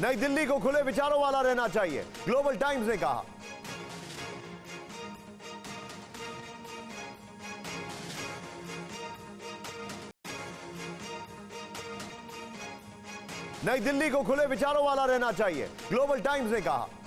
नई दिल्ली को खुले विचारों वाला रहना चाहिए, ग्लोबल टाइम्स ने कहा। नई दिल्ली को खुले विचारों वाला रहना चाहिए, ग्लोबल टाइम्स ने कहा।